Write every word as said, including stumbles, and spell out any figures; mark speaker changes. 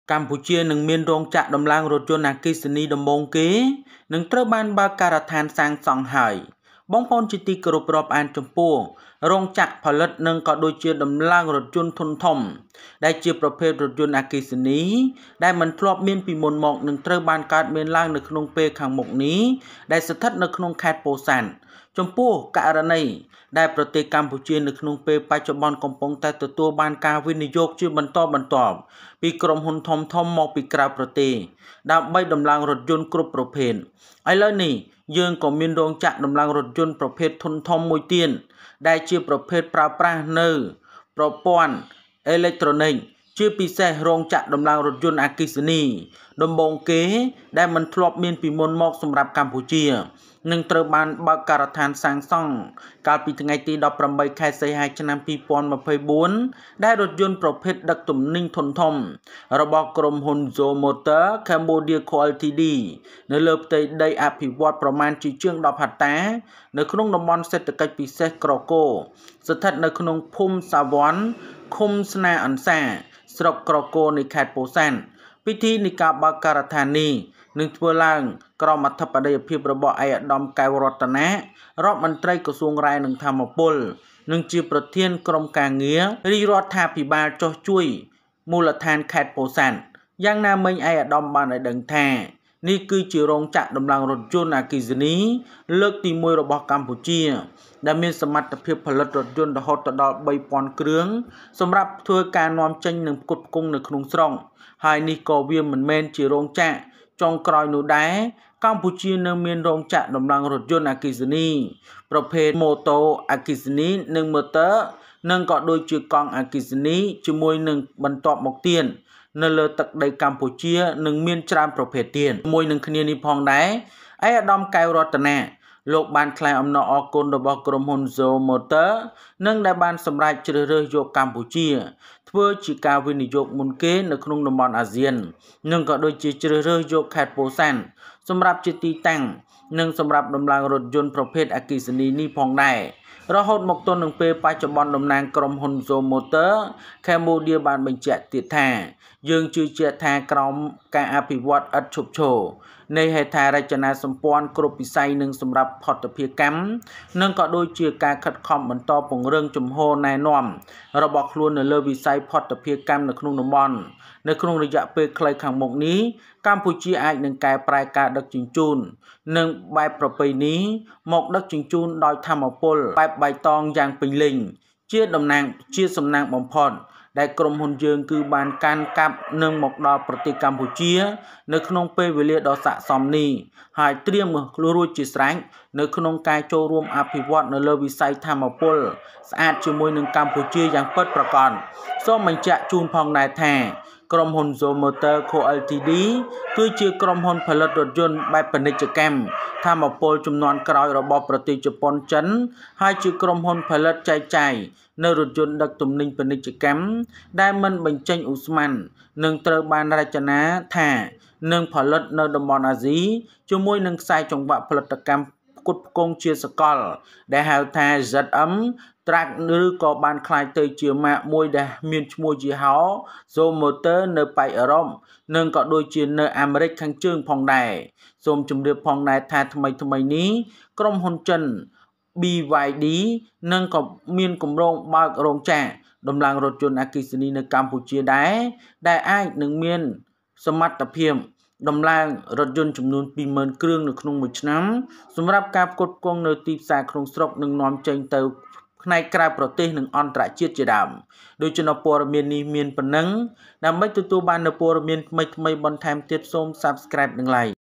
Speaker 1: កម្ពុជានឹងមានរោងចក្រដំឡើងរថយន្តអគ្គិសនីដំបូងគេនឹងត្រូវបានបើកការដ្ឋានសាងសង់ហើយបងប្អូនជាទីគោរពរាប់អានចំពោះរោងចក្រផលិតនិងក៏ដូចជាដំឡើងរថយន្តធុនធំដែលជាប្រភេទរថយន្តអគ្គិសនីដែលមិនធ្លាប់មានពីមុនមកនឹងត្រូវបានកើតមានឡើងនៅក្នុងពេលខាងមុខនេះដែលស្ថិតនៅក្នុងខេត្តពោធិ៍សាត់ចំពោះករណីដែលប្រទេសកម្ពុជានៅក្នុងពេលបច្ចុប្បន្នកំពុងតែទទួលបានការវិនិយោគជាបន្តបន្ទាប់ពីក្រុមហ៊ុនធំៗមកពីក្រៅប្រទេសដើម្បីដំឡើងរថយន្តគ្រប់ប្រភេទឥឡូវនេះយើងក៏មានរោងចក្រដំឡើងរថយន្តប្រភេទធុនធំមួយទៀតដែលជាប្រភេទប្រើប្រាស់នៅប្រព័ន្ធអេឡិចត្រូនិកជាពិសេសរោងចក្រដំឡើងរថយន្តអគ្គិសនីដំបូងគេដែលមិនធ្លាប់មានពីមុនមកសម្រាប់កម្ពុជានឹងត្រូវបានបើកការដ្ឋានសាងសង់កាលពីថ្ងៃទីដប់ប្រាំបីខែសីហាឆ្នាំពីរពាន់ម្ភៃបួនដែលរថយន្តប្រភេទដឹកទំនិញធុនធំរបស់ក្រុមហ៊ុន Zo Motor Cambodia Co Ltd នៅលើផ្ទៃដីអភិវឌ្ឍប្រមាណជាជាងដប់ហិកតានៅក្នុងតំបន់សេដ្ឋកិច្ចពិសេសក្រគរស្ថិតនៅក្នុងភូមិសាវ័នឃុំស្នាអន្សាស្រុកក្រគរនៃខេត្តពោធិ៍សាត់ពិធីនៃការបើកការដ្ឋាននេះនឹងធ្វើឡើងក្រោមអធិបតីភាពរបស់ឯកឧត្តមកែវរតនារដ្ឋមន្ត្រីក្រសួងរាយនឹងធម្មពលនិងជាប្រធានក្រុមការងាររាជរដ្ឋាភិបាលចុះជួយមូលដ្ឋានខេត្តពោធិ៍សាត់យ៉ាងណាមិញឯកឧត្តមបានឲ្យដឹងថានេះគឺជារោងចក្រដំឡើងរថយន្តអគ្គិសនីលើកទីមួយរបស់កម្ពុជាដែលមានសមត្ថភាពផលិតរថយន្តរហូតដល់បីពាន់គ្រឿងសម្រាប់ធ្វើការនាំចេញនិងផ្គត់ផ្គង់នៅក្នុងស្រុកហើយនេះក៏វាមិនមែនជារោងចក្រចុងក្រោយនោះដែរកម្ពុជានៅមានរោងចក្រដំឡើងរថយន្តអគ្គិសនីប្រភេទម៉ូតូអគ្គិសនីនិងម៉ូទ័រនិងក៏ដូចជាកង់អគ្គិសនីជាមួយនឹងបន្ទាប់មកទៀតនៅលើទឹកដីកម្ពុជានឹងមានច្រើនប្រភេទទៀតមួយនឹងគ្នានេះផងដែរឯកឧត្តមកែវរតនាលោកបានថ្លែងអំណរអគុណរបស់ក្រុមហ៊ុន Zo Motor និងដែលបានសម្រេចជ្រើសរើសយកកម្ពុជាធ្វើជាការវិនិយោគមុនគេនៅក្នុងតំបន់អាស៊ាននិងក៏ដូចជាជ្រើសរើសយកខេត្តពោធិ៍សាត់សម្រាប់ជាទីតាំងនិងសម្រាប់ដំឡើងរថយន្តប្រភេទអគ្គិសនីនេះផងដែររហូតមកទល់នឹងពេលបច្ចុប្បន្នតំណាងក្រុមហ៊ុន Zo Motor Cambodia បានបញ្ជាក់ទៀតថាយើងជឿជាក់ថាក្រោមការអភិវឌ្ឍឥតឈប់ឈរនៃហេដ្ឋារចនាសម្ព័ន្ធគ្រប់វិស័យនិងសម្រាប់ផតភារកម្មនិងក៏ដូចជាការខិតខំបន្តពង្រឹងជំហរណែនាំរបស់ខ្លួននៅលើវិស័យផតភារកម្មនៅក្នុងតំបន់នៅក្នុងរយៈពេលខ្លីខាងមុខនេះកម្ពុជាអាចនឹងកែប្រែការដឹកជញ្ជូននិងបែបប្រពៃណីមកដឹកជញ្ជូនដោយថាមពលបែបបៃតងយ៉ាងពេញលេញជាតំណាងជាសំណាងបំផុតដែលក្រុមហ៊ុនយើងគឺបានកាន់កាប់នឹងមកដល់ប្រទេសកម្ពុជានៅក្នុងពេលវេលាដ៏ស័ក្តិសមនេះហើយត្រៀមខ្លួនរួចជាស្រេចនៅក្នុងការចូលរួមអភិវឌ្ឍនៅលើវិស័យធម្មពលស្អាតជាមួយនឹងកម្ពុជាយ៉ាងពិតប្រាកដសូមបញ្ជាក់ជូនផងដែរថាក្រុមហ៊ុន Zo Motor Co Ltd គឺជាក្រុមហ៊ុនផលិតរថយន្តបែបពាណិជ្ជកម្មធម្មពលជំនាន់ក្រោយរបស់ប្រទេសជប៉ុនចិនហើយជាក្រុមហ៊ុនផលិតចែកចាយនៅរថយន្តដឹកទំនិញពាណិជ្ជកម្មដែលមិនបញ្ចេញឧស្ម័ននឹងត្រូវបានរចនាថានឹងផលិតនៅតំបន់អាស៊ីជាមួយនឹងខ្សែចង្វាក់ផលិតកម្មផ្គត់ផ្គង់ជាសកលដែលហៅថា Z M Track ឬក៏បានคล้ายទៅជាម៉ាកមួយដែលមានឈ្មោះជាហៅ Zo Motor នៅប៉ែកអឺរ៉ុបនិងក៏ដូចជានៅអាមេរិកខាងជើងផងដែរសូមជម្រាបផងដែរថាថ្មីថ្មីនេះក្រុមហ៊ុនចិន B Y D នឹងក៏មានគម្រោងបើករោងចក្រដំឡើងរថយន្តអគ្គិសនីនៅកម្ពុជាដែរដែលអាចនឹងមានសមត្ថភាពដំឡើងរថយន្តចំនួនពីរម៉ឺនគ្រឿងនៅក្នុងមួយឆ្នាំសម្រាប់ការផ្គត់ផ្គង់នៅទីផ្សារក្នុងស្រុកនិងនាំចេញទៅផ្នែកក្រៅប្រទេសនិងអន្តរជាតិជាដើមដូច្នេះព័ត៌មាននេះមានប៉ុណ្ណឹងដើម្បីទទួលបាននូវព័ត៌មានថ្មីៗបន្ថែមទៀតសូម Subscribe និង Like